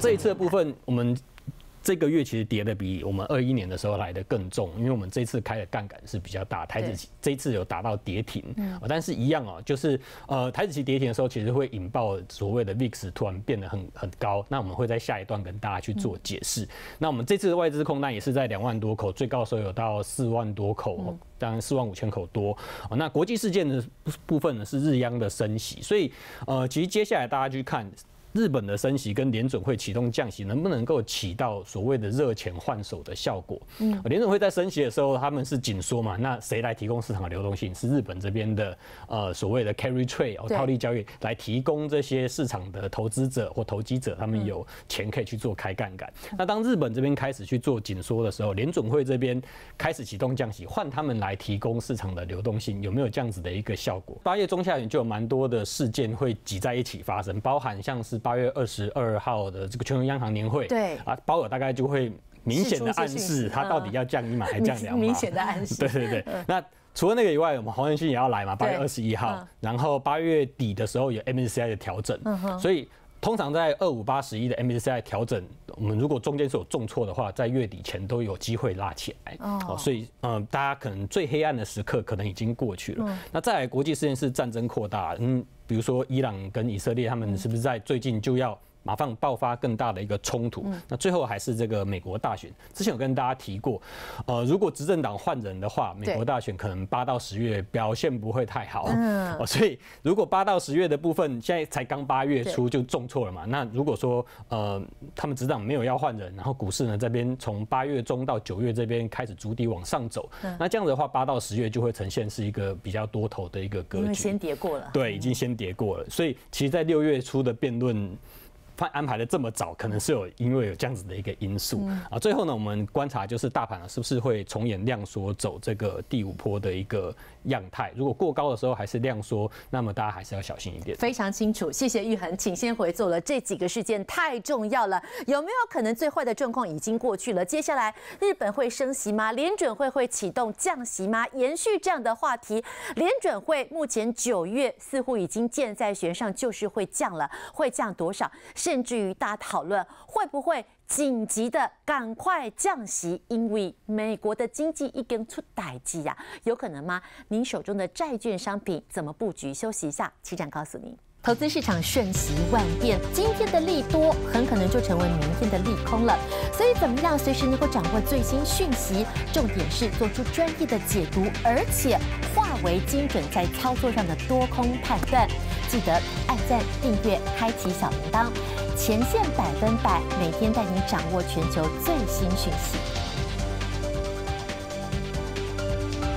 这一次的部分，我们这个月其实跌的比我们21年的时候来的更重，因为我们这次开的杠杆是比较大，台子期这一次有达到跌停，但是一样哦，就是台子期跌停的时候，其实会引爆所谓的 VIX 突然变得很高，那我们会在下一段跟大家去做解释。那我们这次的外资空单也是在2万多口，最高的时候有到4万多口，当然4万5千口多。那国际事件的部分呢是日央的升息，所以其实接下来大家去看。日本的升息跟联准会启动降息，能不能够起到所谓的热钱换手的效果？联准会在升息的时候，他们是紧缩嘛，那谁来提供市场的流动性？是日本这边的所谓的 carry trade 套利交易来提供这些市场的投资者或投机者，他们有钱可以去做开杠杆。那当日本这边开始去做紧缩的时候，联准会这边开始启动降息，换他们来提供市场的流动性，有没有这样子的一个效果？8月中下旬就有蛮多的事件会挤在一起发生，包含像是8月22号的这个全球央行年会，对啊，鲍尔大概就会明显的暗示他到底要降1码还降2码， 明显的暗示。 对。那除了那个以外，我们黄仁勋也要来嘛，8月21号，然后8月底的时候有 MSCI 的调整，所以通常在2581的 MSCI 调整，我们如果中间是有重挫的话，在月底前都有机会拉起来。所以大家可能最黑暗的时刻可能已经过去了。那再来国际事件是战争扩大，比如说伊朗跟以色列，他们是不是在最近就要马上爆发更大的一个冲突？那最后还是这个美国大选。之前有跟大家提过，如果执政党换人的话，美国大选可能8到10月表现不会太好。所以如果8到10月的部分，现在才刚8月初就重挫了嘛。那如果说他们执政党没有要换人，然后股市呢这边从8月中到9月这边开始逐底往上走，那这样子的话，8到10月就会呈现是一个比较多头的一个格局。因为先跌过了。对， 已经先跌过了。所以其实，在6月初的辩论。安排的这么早，可能是因为有这样子的一个因素啊。最后呢，我们观察就是大盘是不是会重演量缩走这个第5波的一个样态。如果过高的时候还是量缩，那么大家还是要小心一点。 非常清楚，谢谢玉衡，请先回座了。这几个事件太重要了，有没有可能最坏的状况已经过去了？接下来日本会升息吗？联准会会启动降息吗？延续这样的话题，联准会目前9月似乎已经箭在弦上，就是会降了，会降多少？甚至于大家讨论会不会紧急的赶快降息，因为美国的经济已经出代志呀，有可能吗？您手中的债券商品怎么布局？休息一下，期展告诉您。投资市场瞬息万变，今天的利多很可能就成为明天的利空了。所以怎么样随时能够掌握最新讯息？重点是做出专业的解读，而且化为精准在操作上的多空判断。记得按赞、订阅、开启小铃铛，前线100%，每天带您掌握全球最新讯息。